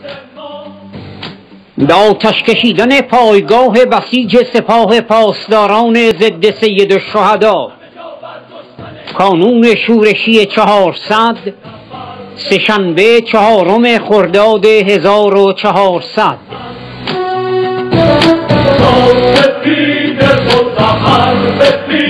به آتش کشیدن پایگاه بسیج سپاه پاسداران ضد سید الشهدا، کانون شورشی 400، سه‌شنبه 4 خرداد 1400. سپید مطهر به